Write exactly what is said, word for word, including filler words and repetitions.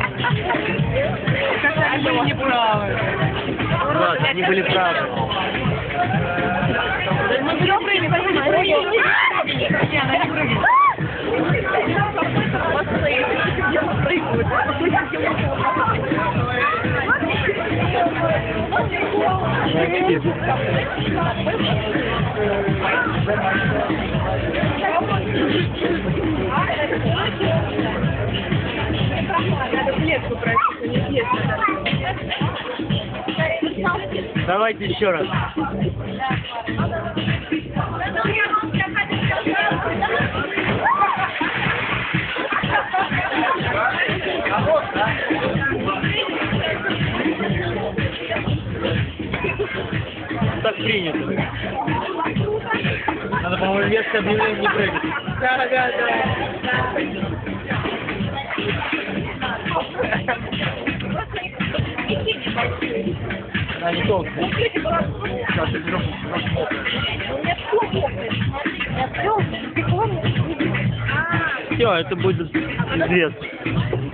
Они были неправы. Да, они были правы. Ну, все прыгай, прыгай. Не, она не прыгает. Надо в клетку просить, у них есть. Давайте еще раз. Так принято. Надо, по-моему, вместо объявления не прыгать. Да, да, да. Она не толстая. Сейчас я беру. Все, это будет известно.